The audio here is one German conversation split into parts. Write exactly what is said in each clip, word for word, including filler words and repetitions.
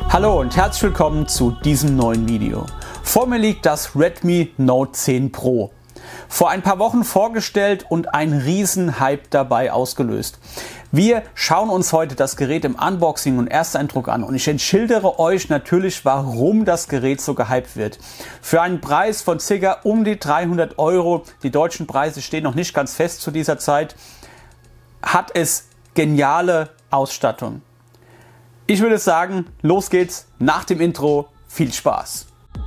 Hallo und herzlich willkommen zu diesem neuen Video. Vor mir liegt das Redmi Note zehn Pro. Vor ein paar Wochen vorgestellt und ein riesen Hype dabei ausgelöst. Wir schauen uns heute das Gerät im Unboxing und Ersteindruck an und ich schildere euch natürlich, warum das Gerät so gehypt wird. Für einen Preis von ca. um die dreihundert Euro, die deutschen Preise stehen noch nicht ganz fest zu dieser Zeit, hat es geniale Ausstattung. Ich würde sagen, los geht's nach dem Intro. Viel Spaß!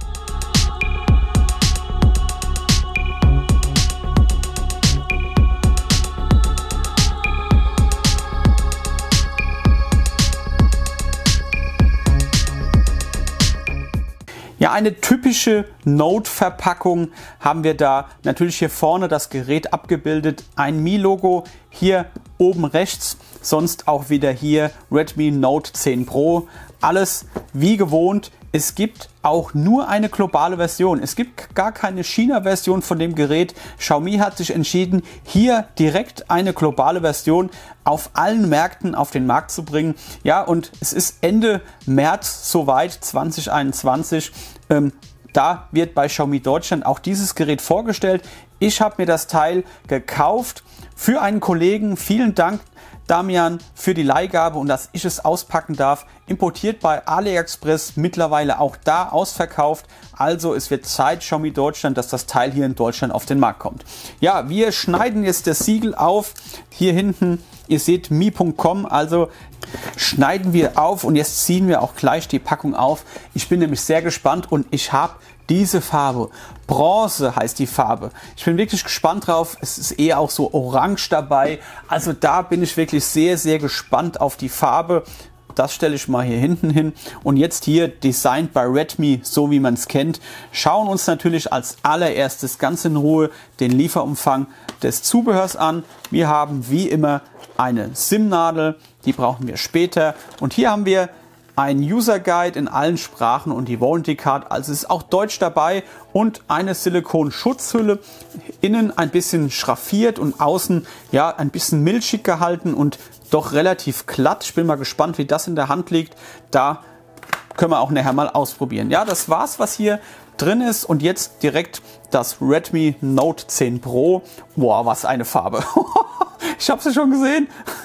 Ja, eine typische Note-Verpackung haben wir da. Natürlich hier vorne das Gerät abgebildet, ein Mi-Logo, hier oben rechts, sonst auch wieder hier Redmi Note zehn Pro. Alles wie gewohnt. Es gibt auch nur eine globale Version. Es gibt gar keine China-Version von dem Gerät. Xiaomi hat sich entschieden, hier direkt eine globale Version auf allen Märkten auf den Markt zu bringen. Ja, und es ist Ende März soweit, zwanzig einundzwanzig. Ähm, da wird bei Xiaomi Deutschland auch dieses Gerät vorgestellt. Ich habe mir das Teil gekauft für einen Kollegen. Vielen Dank, Damian, für die Leihgabe und dass ich es auspacken darf. Importiert bei AliExpress, mittlerweile auch da ausverkauft. Also es wird Zeit, Xiaomi Deutschland, dass das Teil hier in Deutschland auf den Markt kommt. Ja, wir schneiden jetzt das Siegel auf. Hier hinten, ihr seht mi punkt com, also schneiden wir auf und jetzt ziehen wir auch gleich die Packung auf. Ich bin nämlich sehr gespannt und ich habe diese Farbe. Bronze heißt die Farbe. Ich bin wirklich gespannt drauf. Es ist eher auch so orange dabei. Also da bin ich wirklich sehr, sehr gespannt auf die Farbe. Das stelle ich mal hier hinten hin. Und jetzt hier Designed by Redmi, so wie man es kennt. Schauen uns natürlich als allererstes ganz in Ruhe den Lieferumfang des Zubehörs an. Wir haben wie immer eine SIM-Nadel. Die brauchen wir später. Und hier haben wir ein User Guide in allen Sprachen und die Warranty Card, also ist auch Deutsch dabei und eine Silikon-Schutzhülle, innen ein bisschen schraffiert und außen ja ein bisschen milchig gehalten und doch relativ glatt. Ich bin mal gespannt, wie das in der Hand liegt. Da können wir auch nachher mal ausprobieren. Ja, das war's, was hier drin ist und jetzt direkt das Redmi Note zehn Pro. Boah, was eine Farbe. Ich habe sie schon gesehen.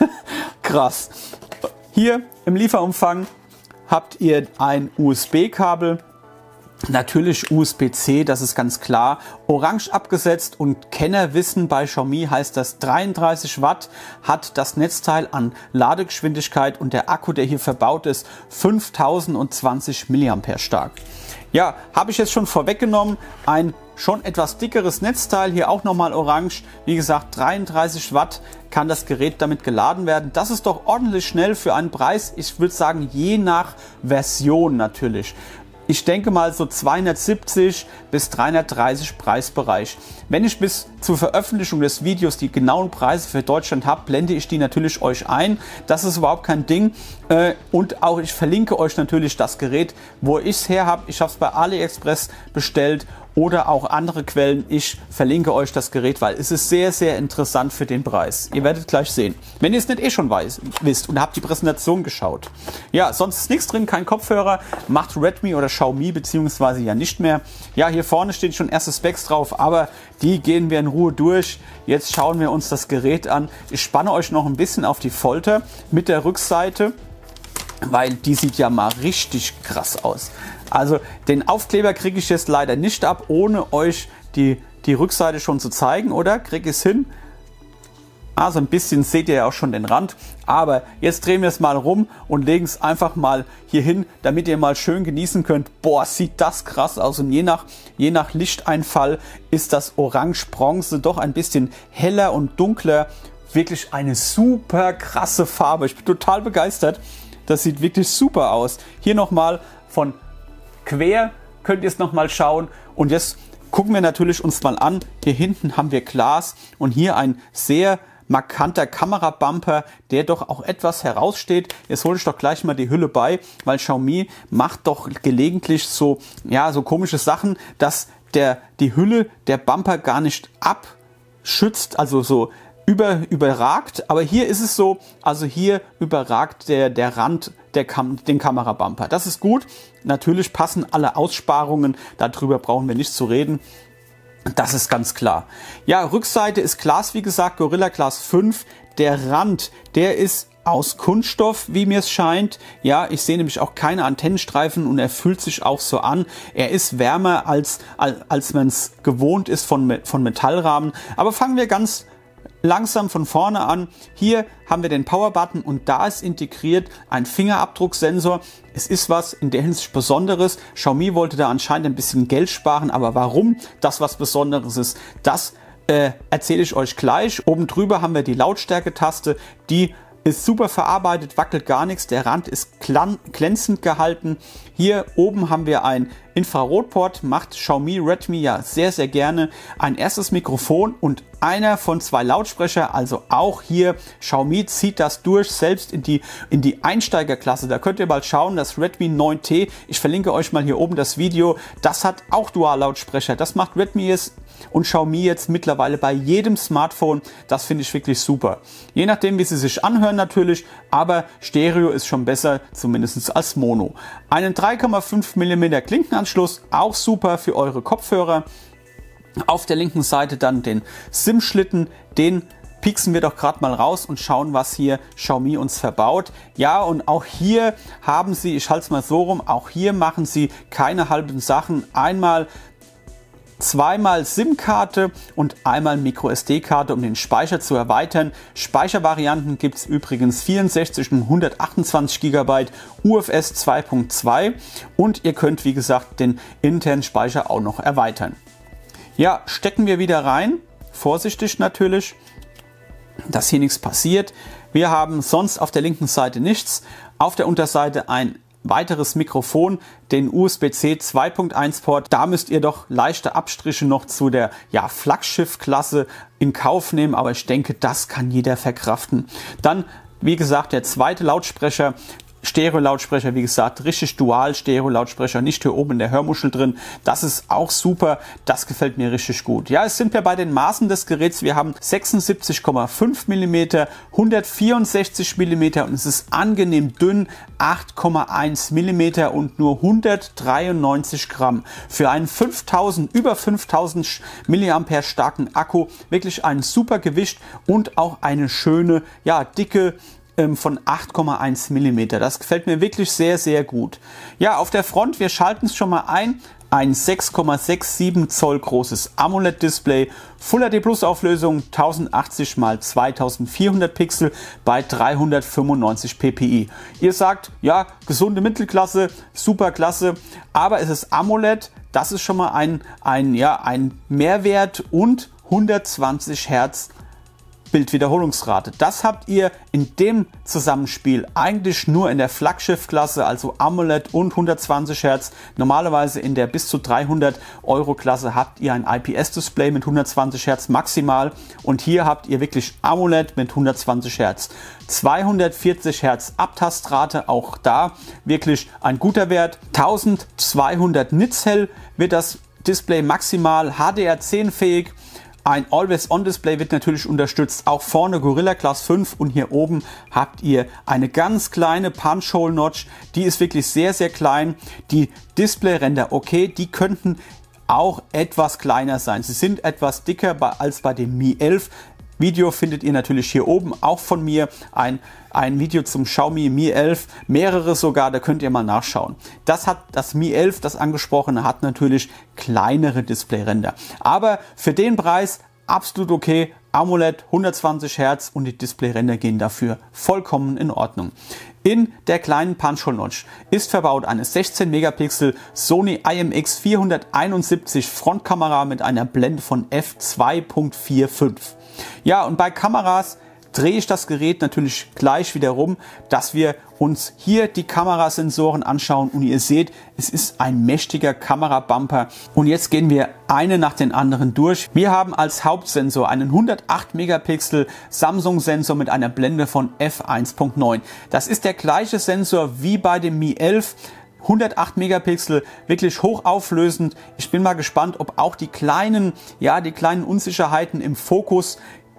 Krass. Hier im Lieferumfang habt ihr ein U S B-Kabel, natürlich U S B C, das ist ganz klar, orange abgesetzt und Kenner wissen, bei Xiaomi heißt das dreiunddreißig Watt, hat das Netzteil an Ladegeschwindigkeit und der Akku, der hier verbaut ist, fünftausendzwanzig Milliampere stark. Ja, habe ich jetzt schon vorweggenommen, ein schon etwas dickeres Netzteil, hier auch nochmal orange, wie gesagt dreiunddreißig Watt kann das Gerät damit geladen werden. Das ist doch ordentlich schnell für einen Preis, ich würde sagen je nach Version natürlich. Ich denke mal so zweihundertsiebzig bis dreihundertdreißig Preisbereich. Wenn ich bis zur Veröffentlichung des Videos die genauen Preise für Deutschland habe, blende ich die natürlich euch ein. Das ist überhaupt kein Ding. Und auch ich verlinke euch natürlich das Gerät, wo ich es her habe. Ich habe es bei AliExpress bestellt oder auch andere Quellen. Ich verlinke euch das Gerät, weil es ist sehr, sehr interessant für den Preis. Ihr werdet gleich sehen. Wenn ihr es nicht eh schon weiß, wisst und habt die Präsentation geschaut. Ja, sonst ist nichts drin, kein Kopfhörer. Macht Redmi oder Xiaomi beziehungsweise ja nicht mehr. Ja, hier vorne stehen schon erste Specs drauf, aber die gehen wir in Ruhe durch. Jetzt schauen wir uns das Gerät an. Ich spanne euch noch ein bisschen auf die Folter mit der Rückseite, weil die sieht ja mal richtig krass aus. Also den Aufkleber kriege ich jetzt leider nicht ab, ohne euch die, die Rückseite schon zu zeigen, oder? Kriege ich es hin? Also ein bisschen seht ihr ja auch schon den Rand. Aber jetzt drehen wir es mal rum und legen es einfach mal hier hin, damit ihr mal schön genießen könnt. Boah, sieht das krass aus. Und je nach, je nach Lichteinfall ist das Orange-Bronze doch ein bisschen heller und dunkler. Wirklich eine super krasse Farbe. Ich bin total begeistert. Das sieht wirklich super aus. Hier nochmal von quer könnt ihr es nochmal schauen. Und jetzt gucken wir natürlich uns mal an. Hier hinten haben wir Glas und hier ein sehr markanter Kamerabumper, der doch auch etwas heraussteht. Jetzt hole ich doch gleich mal die Hülle bei, weil Xiaomi macht doch gelegentlich so, ja, so komische Sachen, dass der, die Hülle der Bumper gar nicht abschützt, also so über, überragt. Aber hier ist es so, also hier überragt der, der Rand der Kam den Kamerabumper. Das ist gut. Natürlich passen alle Aussparungen, darüber brauchen wir nicht zu reden. Das ist ganz klar. Ja, Rückseite ist Glas, wie gesagt, Gorilla Glass fünf. Der Rand, der ist aus Kunststoff, wie mir es scheint. Ja, ich sehe nämlich auch keine Antennenstreifen und er fühlt sich auch so an. Er ist wärmer, als, als man es gewohnt ist von, von Metallrahmen. Aber fangen wir ganz langsam von vorne an. Hier haben wir den Power-Button und da ist integriert ein Fingerabdrucksensor. Es ist was in der Hinsicht Besonderes. Xiaomi wollte da anscheinend ein bisschen Geld sparen, aber warum das was Besonderes ist, das äh, erzähle ich euch gleich. Oben drüber haben wir die Lautstärke-Taste, die ist super verarbeitet, wackelt gar nichts. Der Rand ist glänzend gehalten. Hier oben haben wir ein Infrarotport, macht Xiaomi Redmi ja sehr, sehr gerne. Ein erstes Mikrofon und einer von zwei Lautsprecher. Also auch hier, Xiaomi zieht das durch, selbst in die, in die Einsteigerklasse. Da könnt ihr mal schauen, das Redmi neun T, ich verlinke euch mal hier oben das Video, das hat auch Dual-Lautsprecher. Das macht Redmi jetzt und Xiaomi jetzt mittlerweile bei jedem Smartphone. Das finde ich wirklich super. Je nachdem, wie sie sich anhören natürlich, aber Stereo ist schon besser, zumindest als Mono. Einen drei Komma fünf Millimeter Klinkenanschluss, auch super für eure Kopfhörer. Auf der linken Seite dann den SIM-Schlitten, den pieksen wir doch gerade mal raus und schauen, was hier Xiaomi uns verbaut. Ja, und auch hier haben sie, ich halte es mal so rum, auch hier machen sie keine halben Sachen. Einmal zweimal SIM-Karte und einmal Micro-S D-Karte, um den Speicher zu erweitern. Speichervarianten gibt es übrigens vierundsechzig und hundertachtundzwanzig Gigabyte, U F S zwei Punkt zwei und ihr könnt, wie gesagt, den internen Speicher auch noch erweitern. Ja, stecken wir wieder rein. Vorsichtig natürlich, dass hier nichts passiert. Wir haben sonst auf der linken Seite nichts. Auf der Unterseite ein weiteres Mikrofon, den U S B C zwei Punkt eins Port. Da müsst ihr doch leichte Abstriche noch zu der ja, Flaggschiff-Klasse in Kauf nehmen, aber ich denke, das kann jeder verkraften. Dann, wie gesagt, der zweite Lautsprecher, Stereo-Lautsprecher, wie gesagt, richtig Dual-Stereo-Lautsprecher, nicht hier oben in der Hörmuschel drin. Das ist auch super, das gefällt mir richtig gut. Ja, es sind wir bei den Maßen des Geräts. Wir haben sechsundsiebzig Komma fünf Millimeter, hundertvierundsechzig Millimeter und es ist angenehm dünn, acht Komma eins Millimeter und nur hundertdreiundneunzig Gramm. Für einen fünftausend, über fünftausend Milliampere starken Akku wirklich ein super Gewicht und auch eine schöne, ja, dicke von acht Komma eins Millimeter. Das gefällt mir wirklich sehr, sehr gut. Ja, auf der Front, wir schalten es schon mal ein. Ein sechs Komma siebenundsechzig Zoll großes AMOLED-Display, Full H D Plus Auflösung, tausendachtzig mal zweitausendvierhundert Pixel bei dreihundertfünfundneunzig p p i. Ihr sagt, ja, gesunde Mittelklasse, super klasse, aber es ist AMOLED, das ist schon mal ein, ein, ja, ein Mehrwert und hundertzwanzig Hertz Bildwiederholungsrate. Das habt ihr in dem Zusammenspiel eigentlich nur in der Flaggschiff-Klasse, also AMOLED und hundertzwanzig Hertz. Normalerweise in der bis zu dreihundert Euro Klasse habt ihr ein I P S-Display mit hundertzwanzig Hertz maximal und hier habt ihr wirklich AMOLED mit hundertzwanzig Hertz. zweihundertvierzig Hertz Abtastrate, auch da wirklich ein guter Wert. eintausendzweihundert Nits hell wird das Display maximal, H D R zehn fähig. Ein Always-On-Display wird natürlich unterstützt, auch vorne Gorilla Glass fünf und hier oben habt ihr eine ganz kleine Punch-Hole-Notch, die ist wirklich sehr, sehr klein. Die Displayränder, okay, die könnten auch etwas kleiner sein. Sie sind etwas dicker als bei dem Mi elf. Video findet ihr natürlich hier oben, auch von mir, ein, ein Video zum Xiaomi Mi elf, mehrere sogar, da könnt ihr mal nachschauen. Das hat das Mi elf, das angesprochene, hat natürlich kleinere Displayränder. Aber für den Preis absolut okay, AMOLED, hundertzwanzig Hertz und die Displayränder gehen dafür vollkommen in Ordnung. In der kleinen Punch-Hole-Notch ist verbaut eine sechzehn Megapixel Sony I M X vierhunderteinundsiebzig Frontkamera mit einer Blende von f zwei Komma fünfundvierzig. Ja, und bei Kameras drehe ich das Gerät natürlich gleich wieder rum, dass wir uns hier die Kamerasensoren anschauen und ihr seht, es ist ein mächtiger Kamerabumper. Und jetzt gehen wir eine nach den anderen durch. Wir haben als Hauptsensor einen hundertacht Megapixel Samsung Sensor mit einer Blende von f eins Komma neun. Das ist der gleiche Sensor wie bei dem Mi elf. hundertacht Megapixel, wirklich hochauflösend. Ich bin mal gespannt, ob auch die kleinen, ja, die kleinen Unsicherheiten im Fokus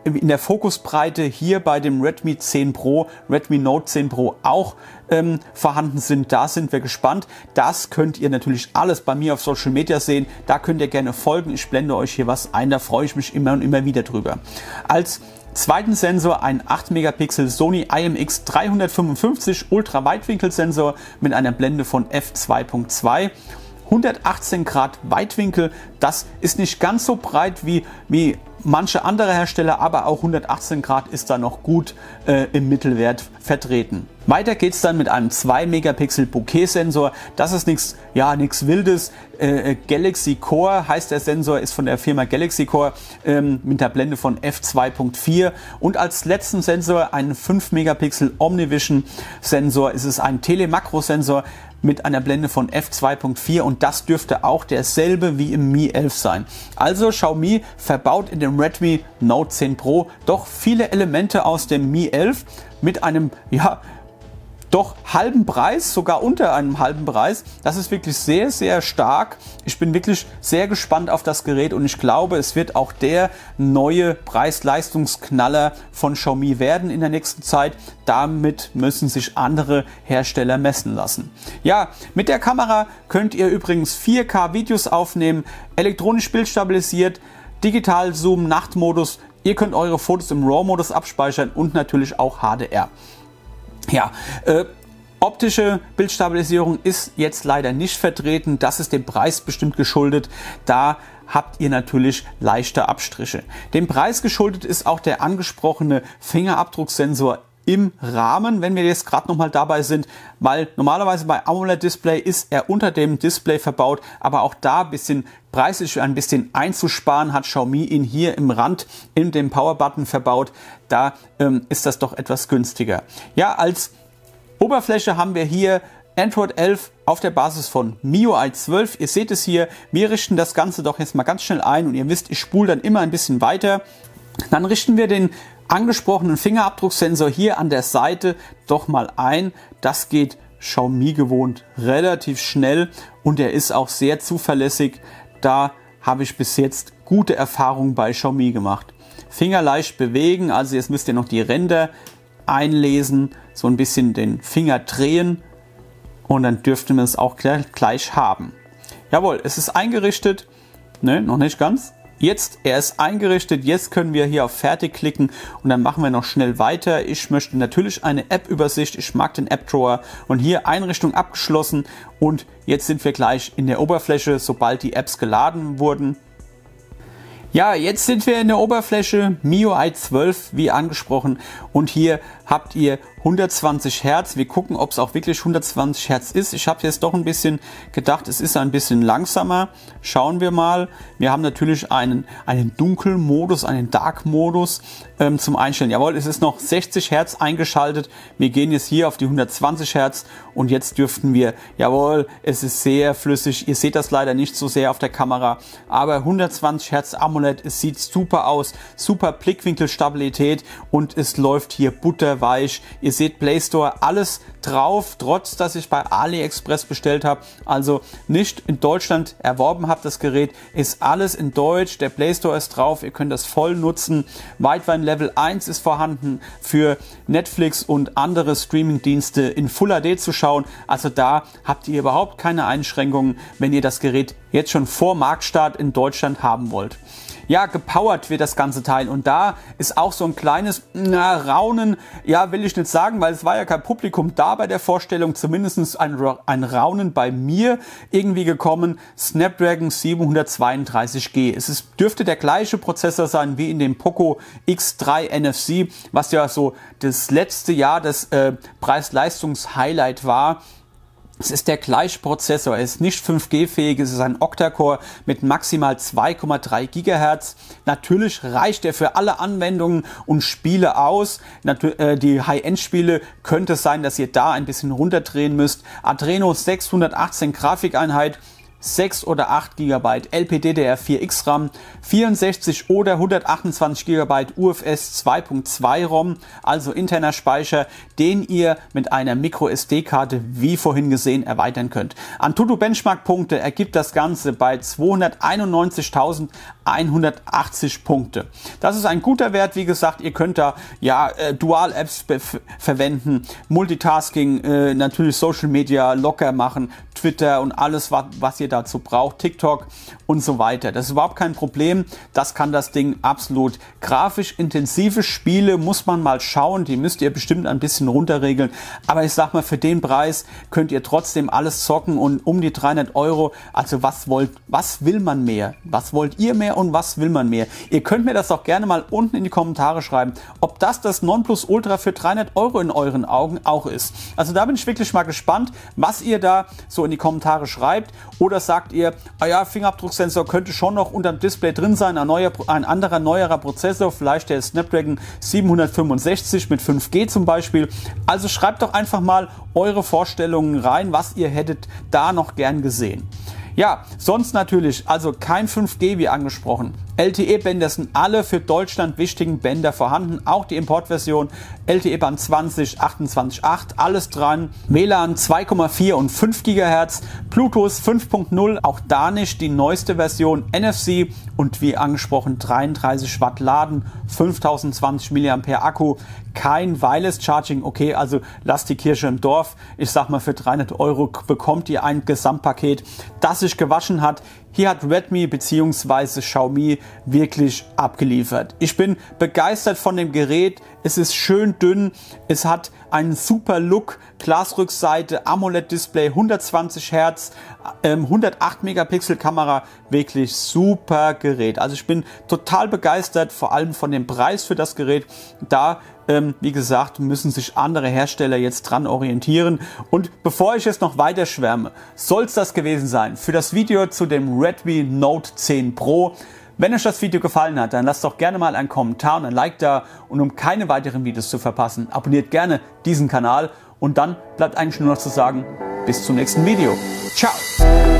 in der Fokusbreite hier bei dem Redmi zehn Pro, Redmi Note zehn Pro auch ähm, vorhanden sind. Da sind wir gespannt. Das könnt ihr natürlich alles bei mir auf Social Media sehen. Da könnt ihr gerne folgen. Ich blende euch hier was ein. Da freue ich mich immer und immer wieder drüber. Als zweiten Sensor ein acht Megapixel Sony I M X dreihundertfünfundfünfzig Ultra Weitwinkelsensor mit einer Blende von f zwei Punkt zwei. hundertachtzehn Grad Weitwinkel, das ist nicht ganz so breit wie, wie manche andere Hersteller, aber auch hundertachtzehn Grad ist da noch gut äh, im Mittelwert vertreten. Weiter geht es dann mit einem zwei Megapixel Bokeh-Sensor. Das ist nichts ja, nichts Wildes. Äh, Galaxy Core heißt der Sensor, ist von der Firma Galaxy Core ähm, mit der Blende von f zwei Punkt vier. Und als letzten Sensor einen fünf Megapixel Omnivision Sensor. Es ist ein Telemakro-Sensor mit einer Blende von f zwei Punkt vier und das dürfte auch derselbe wie im Mi elf sein. Also Xiaomi verbaut in dem Redmi Note zehn Pro doch viele Elemente aus dem Mi elf mit einem, ja, doch halben Preis, sogar unter einem halben Preis. Das ist wirklich sehr, sehr stark. Ich bin wirklich sehr gespannt auf das Gerät und ich glaube, es wird auch der neue Preis-Leistungsknaller von Xiaomi werden in der nächsten Zeit. Damit müssen sich andere Hersteller messen lassen. Ja, mit der Kamera könnt ihr übrigens vier K Videos aufnehmen, elektronisch bildstabilisiert, Digital Zoom, Nachtmodus. Ihr könnt eure Fotos im RAW-Modus abspeichern und natürlich auch H D R. Ja, äh, optische Bildstabilisierung ist jetzt leider nicht vertreten. Das ist dem Preis bestimmt geschuldet. Da habt ihr natürlich leichte Abstriche. Dem Preis geschuldet ist auch der angesprochene Fingerabdrucksensor im Rahmen, wenn wir jetzt gerade noch mal dabei sind, weil normalerweise bei AMOLED-Display ist er unter dem Display verbaut, aber auch da ein bisschen preislich ein bisschen einzusparen, hat Xiaomi ihn hier im Rand in dem Power-Button verbaut. Da ähm, ist das doch etwas günstiger. Ja, als Oberfläche haben wir hier Android elf auf der Basis von M I U I zwölf. Ihr seht es hier, wir richten das Ganze doch jetzt mal ganz schnell ein und ihr wisst, ich spule dann immer ein bisschen weiter. Dann richten wir den angesprochenen Fingerabdrucksensor hier an der Seite doch mal ein. Das geht Xiaomi gewohnt relativ schnell und er ist auch sehr zuverlässig. Da habe ich bis jetzt gute Erfahrungen bei Xiaomi gemacht. Finger leicht bewegen, also jetzt müsst ihr noch die Ränder einlesen, so ein bisschen den Finger drehen und dann dürften wir es auch gleich, gleich haben. Jawohl, es ist eingerichtet, ne, noch nicht ganz. Jetzt, er ist eingerichtet, jetzt können wir hier auf Fertig klicken und dann machen wir noch schnell weiter. Ich möchte natürlich eine App-Übersicht, ich mag den App-Drawer und hier Einrichtung abgeschlossen und jetzt sind wir gleich in der Oberfläche, sobald die Apps geladen wurden. Ja, jetzt sind wir in der Oberfläche, M I U I zwölf, wie angesprochen, und hier habt ihr hundertzwanzig Hertz. Wir gucken, ob es auch wirklich hundertzwanzig Hertz ist. Ich habe jetzt doch ein bisschen gedacht, es ist ein bisschen langsamer. Schauen wir mal. Wir haben natürlich einen, einen Dunkelmodus, einen Dark-Modus ähm, zum Einstellen. Jawohl, es ist noch sechzig Hertz eingeschaltet. Wir gehen jetzt hier auf die hundertzwanzig Hertz und jetzt dürften wir, jawohl, es ist sehr flüssig. Ihr seht das leider nicht so sehr auf der Kamera, aber hundertzwanzig Hertz AMOLED, es sieht super aus, super Blickwinkelstabilität und es läuft hier butterweich. Ihr seht Play Store, alles drauf, trotz dass ich bei AliExpress bestellt habe, also nicht in Deutschland erworben habe das Gerät, ist alles in Deutsch, der Play Store ist drauf, ihr könnt das voll nutzen. Widevine Level eins ist vorhanden für Netflix und andere Streaming-Dienste in Full H D zu schauen, also da habt ihr überhaupt keine Einschränkungen, wenn ihr das Gerät jetzt schon vor Marktstart in Deutschland haben wollt. Ja, gepowert wird das ganze Teil und da ist auch so ein kleines na, Raunen, ja, will ich nicht sagen, weil es war ja kein Publikum da bei der Vorstellung, zumindest ein, ein Raunen bei mir irgendwie gekommen. Snapdragon siebenhundertzweiunddreißig G. Es ist, dürfte der gleiche Prozessor sein wie in dem Poco X drei N F C, was ja so das letzte Jahr das äh, Preis-Leistungs-Highlight war. Es ist der gleiche Prozessor, er ist nicht fünf G fähig, es ist ein Octa-Core mit maximal zwei Komma drei Gigahertz. Natürlich reicht er für alle Anwendungen und Spiele aus. Die High-End-Spiele könnte es sein, dass ihr da ein bisschen runterdrehen müsst. Adreno sechshundertachtzehn Grafikeinheit, sechs oder acht Gigabyte L P D D R vier X RAM, vierundsechzig oder hundertachtundzwanzig Gigabyte U F S zwei Punkt zwei ROM, also interner Speicher, den ihr mit einer Micro S D Karte, wie vorhin gesehen, erweitern könnt. Antutu Benchmark Punkte ergibt das Ganze bei zweihunderteinundneunzigtausendeinhundertachtzig Punkte. Das ist ein guter Wert, wie gesagt, ihr könnt da ja äh, Dual-Apps verwenden, Multitasking, äh, natürlich Social Media locker machen, Twitter und alles, was, was ihr dazu braucht, TikTok und so weiter. Das ist überhaupt kein Problem, das kann das Ding absolut. Grafisch intensive Spiele muss man mal schauen, die müsst ihr bestimmt ein bisschen runterregeln, aber ich sag mal, für den Preis könnt ihr trotzdem alles zocken und um die dreihundert Euro, also was wollt, was will man mehr? Was wollt ihr mehr und was will man mehr? Ihr könnt mir das auch gerne mal unten in die Kommentare schreiben, ob das das Nonplusultra für dreihundert Euro in euren Augen auch ist. Also da bin ich wirklich mal gespannt, was ihr da so in die Kommentare schreibt, oder sagt ihr, ah ja, Fingerabdrucksensor könnte schon noch unter dem Display drin sein, ein, neuer, ein anderer neuerer Prozessor, vielleicht der Snapdragon siebenhundertfünfundsechzig mit fünf G zum Beispiel. Also schreibt doch einfach mal eure Vorstellungen rein, was ihr hättet da noch gern gesehen. Ja, sonst natürlich, also kein fünf G wie angesprochen. L T E-Bänder sind alle für Deutschland wichtigen Bänder vorhanden, auch die Importversion L T E-Band zwanzig, achtundzwanzig Komma acht, alles dran. W L A N zwei Komma vier und fünf Gigahertz, Bluetooth fünf Punkt null, auch da nicht die neueste Version, N F C und wie angesprochen dreiunddreißig Watt Laden, fünftausendzwanzig Milliampere Akku, kein Wireless Charging, okay, also lasst die Kirche im Dorf. Ich sag mal, für dreihundert Euro bekommt ihr ein Gesamtpaket, das sich gewaschen hat. Hier hat Redmi bzw. Xiaomi wirklich abgeliefert. Ich bin begeistert von dem Gerät. Es ist schön dünn, es hat einen super Look, Glasrückseite, AMOLED-Display, hundertzwanzig Hertz, ähm, hundertacht Megapixel Kamera, wirklich super Gerät. Also ich bin total begeistert, vor allem von dem Preis für das Gerät. Da, ähm, wie gesagt, müssen sich andere Hersteller jetzt dran orientieren. Und bevor ich jetzt noch weiter schwärme, soll es das gewesen sein für das Video zu dem Redmi Note zehn Pro. Wenn euch das Video gefallen hat, dann lasst doch gerne mal einen Kommentar und ein Like da. Und um keine weiteren Videos zu verpassen, abonniert gerne diesen Kanal. Und dann bleibt eigentlich nur noch zu sagen, bis zum nächsten Video. Ciao!